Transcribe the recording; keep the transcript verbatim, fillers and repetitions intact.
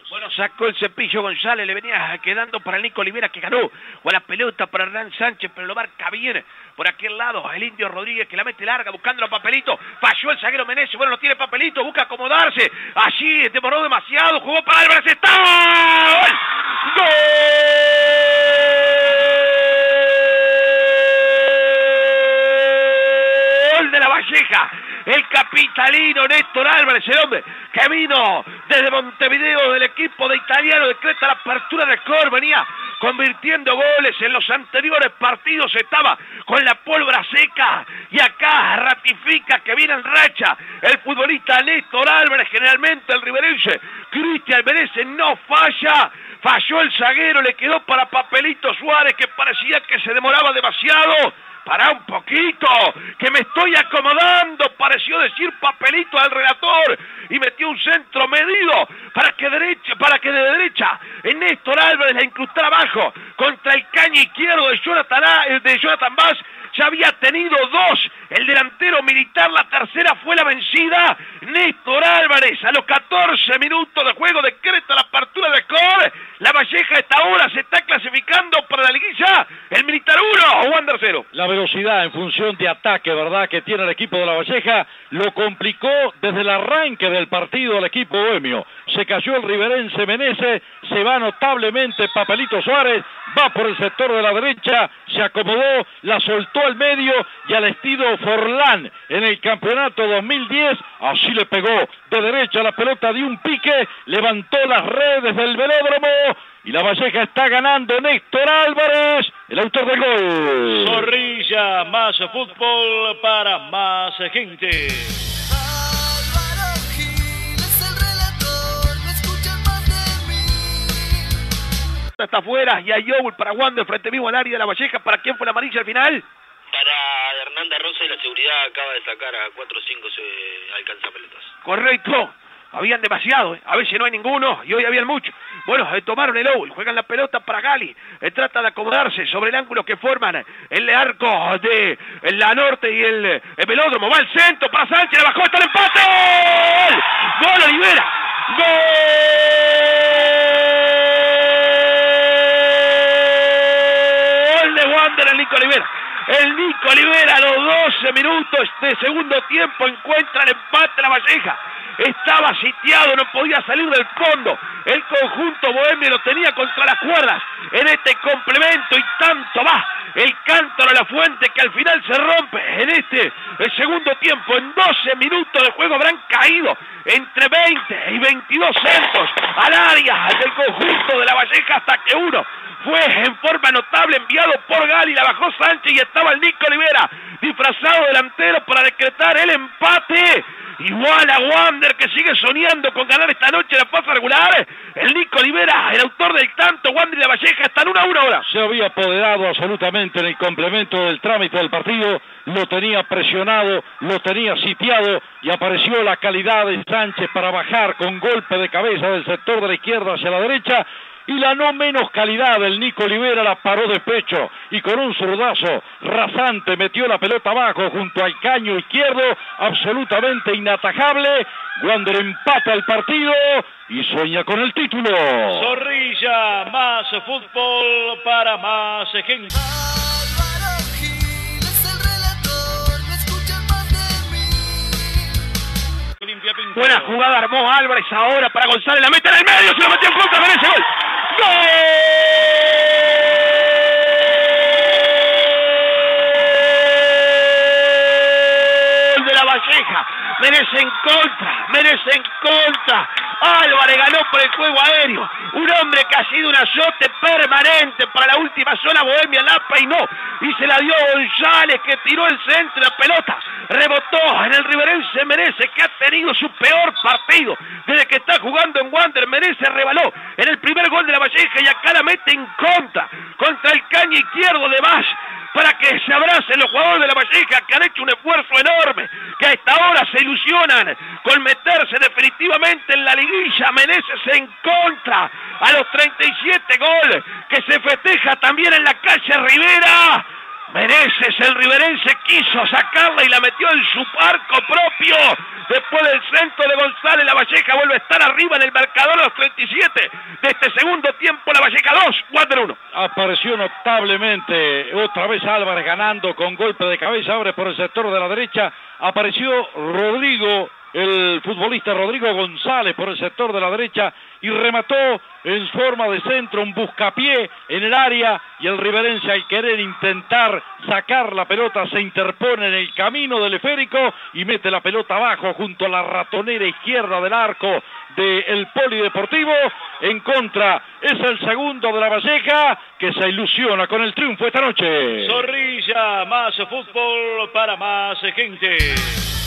Bueno, sacó el Cepillo González, le venía quedando para el Nico Olivera que ganó. O la pelota para Hernán Sánchez, pero lo marca bien por aquel lado. El Indio Rodríguez que la mete larga buscando los papelitos. Falló el zaguero Meneses, bueno, no tiene papelito, busca acomodarse. Allí demoró demasiado, jugó para Álvarez, ¡está! ¡Gol! ¡Gol de La Valleja! El capitalino Néstor Álvarez, el hombre que vino desde Montevideo del equipo de Italiano, decreta la apertura de Cor, venía convirtiendo goles en los anteriores partidos, estaba con la pólvora seca y acá ratifica que viene en racha el futbolista Néstor Álvarez. Generalmente el riverense Cristian Meneses no falla, falló el zaguero, le quedó para Papelito Suárez que parecía que se demoraba demasiado. Para un poquito, que me estoy acomodando, pareció decir Papelito al relator, y metió un centro medido para que derecha, para que de derecha Néstor Álvarez la incrustara abajo contra el caño izquierdo de Jonathan, de Jonathan Bass. Ya había tenido dos el delantero militar, la tercera fue la vencida. Néstor Álvarez a los catorce minutos de juego decreta la apertura de Cor. La Valleja a esta hora se está clasificando para la liguilla. El Militar uno, Wander cero. La velocidad en función de ataque, ¿verdad?, que tiene el equipo de La Valleja, lo complicó desde el arranque del partido al equipo bohemio. Se cayó el riverense Meneses, se va notablemente Papelito Suárez, va por el sector de la derecha, se acomodó, la soltó al medio y al estilo Forlán en el campeonato dos mil diez, así le pegó de derecha la pelota de un pique, levantó las redes del velódromo y La Valleja está ganando. Néstor Álvarez, el autor del gol. Zorrilla, más fútbol para más gente. Está afuera y hay Yowul para Wander frente mismo al área de La Valleja. ¿Para quién fue la amarilla al final? Para Hernanda Rosa, y la seguridad acaba de sacar a cuatro o cinco alcanza pelotas. Correcto. Habían demasiado, ¿eh? A veces no hay ninguno y hoy habían muchos. Bueno, eh, tomaron el Yowul, juegan la pelota para Gali. Eh, trata de acomodarse sobre el ángulo que forman el arco de la norte y el, el velódromo. Va al centro para Sánchez, le bajó hasta el empate. ¡Gol! ¡Gol Olivera! ¡Gol! De Wander, el Nico Olivera. El Nico Olivera a los doce minutos de segundo tiempo encuentra el empate La Valleja. Estaba sitiado, no podía salir del fondo. El conjunto bohemio lo tenía contra las cuerdas en este complemento y tanto va el cántaro a la fuente que al final se rompe en este el segundo tiempo. En doce minutos de juego habrán caído entre veinte y veintidós centros al área del conjunto de La Valleja hasta que uno fue en forma notable enviado por Gali, la bajó Sánchez y estaba el Nico Olivera disfrazado delantero para decretar el empate. Igual a Wander que sigue soñando con ganar esta noche la fase regular. El Nico Olivera, el autor del tanto. Wander y La Valleja están uno a uno ahora. Se había apoderado absolutamente en el complemento del trámite del partido. Lo tenía presionado, lo tenía sitiado y apareció la calidad de Sánchez para bajar con golpe de cabeza del sector de la izquierda hacia la derecha. Y la no menos calidad del Nico Olivera la paró de pecho y con un zurdazo rasante metió la pelota abajo junto al caño izquierdo, absolutamente inatajable. Wander empata el partido y sueña con el título. Zorrilla, más fútbol para más gente. Buena jugada armó Álvarez ahora para González, la mete en el medio, se la metió en contra, merece gol. ¡Gol de La Valleja! Merece en contra, merece en contra. Álvarez ganó por el juego aéreo. Un hombre que ha sido un azote permanente para la última zona bohemia, la peinó y se la dio a González que tiró el centro, la pelota rebotó en el riverense Meneses que ha tenido su peor partido desde que está jugando en Wander. Meneses rebaló en el primer gol de La Valleja y acá la mete en contra, contra el caño izquierdo de Bass, para que se abracen los jugadores de La Valleja que han hecho un esfuerzo enorme, que a esta hora se ilusionan con meterse definitivamente en la liguilla. Meneses en contra a los treinta y siete, gol que se festeja también en la calle Rivera. Meneses, el riverense, quiso sacarla y la metió en su arco propio. Después del centro de González, La Valleja vuelve a estar arriba en el marcador a los treinta y siete de este segundo tiempo. La Valleja dos, Wander uno. Apareció notablemente otra vez Álvarez ganando con golpe de cabeza, abre por el sector de la derecha. Apareció Rodrigo, el futbolista Rodrigo González por el sector de la derecha y remató en forma de centro, un buscapié en el área, y el riverense, al querer intentar sacar la pelota, se interpone en el camino del esférico y mete la pelota abajo junto a la ratonera izquierda del arco del Polideportivo. En contra es el segundo de La Valleja, que se ilusiona con el triunfo esta noche. Zorrilla, más fútbol para más gente.